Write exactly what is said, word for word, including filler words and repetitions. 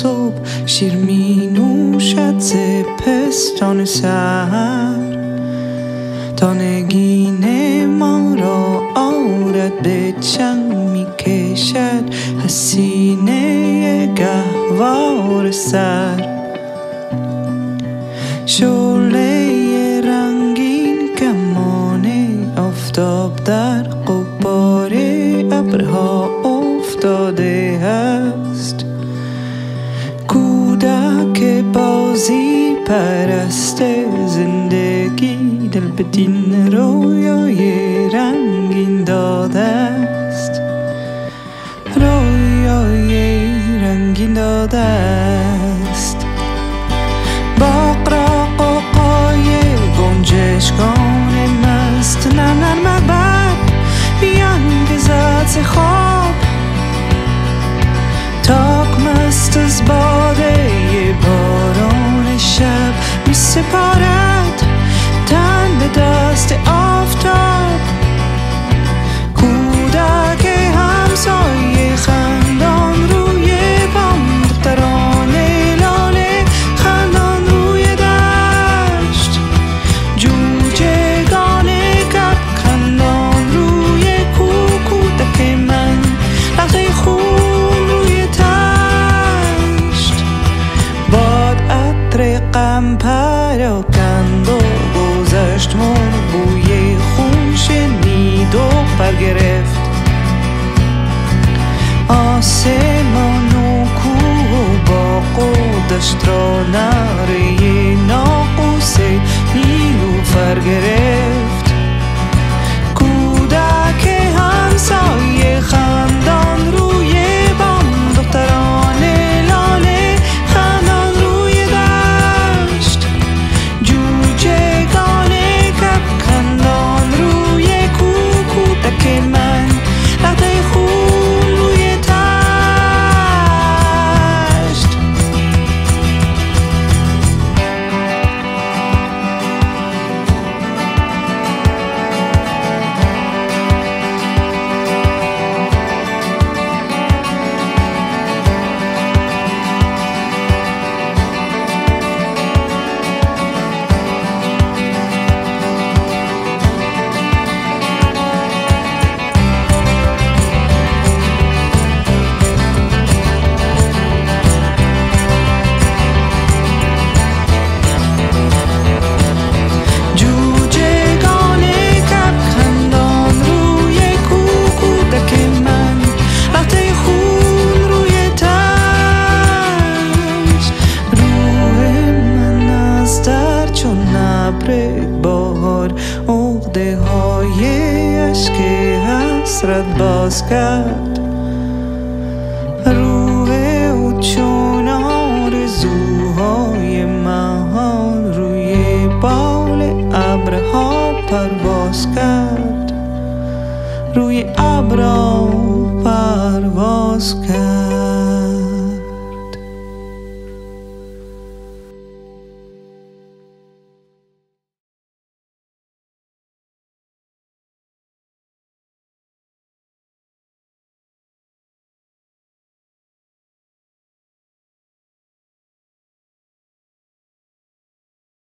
صبح شیر می نوشد ز پستان سحر تا نگین ما را آرد به چنگ می کشد حسینه گهوار سر شعله رنگین کمان آفتاب در غبار ابرها افتاده است کودک بازی پرست زندگی دل بدین رویای رنگین داده است رویای رنگین داده است باغ را قوقای گنجشکان مست نرم نرم بر بیانگیزد ز خواب تاک مست از باده باران شب می سپارد تن به دست آفتاب کودک همسایه خندان روی بام دختران لاله خندان روی دشت جوجهگان کپ خندان روی کو کودک من لخته خون روی تشت باد عطر غم پراکند و گذشت مون بوی خون شنید و برگرفت آسمان و کوه و باغ و دشت را نعره ناقوس نیلوفر گرفت کودک همسایه خندان روی بام دختران لاله خندان روی دشت جوجهگان کپ خندان روی کو کودک من لخته خون روی تشت بهار عقده های عشق حسرت باز کرد روح او چون آرزوهای مهان روی بال ابرها پرواز کرد روی ابرها پرواز کرد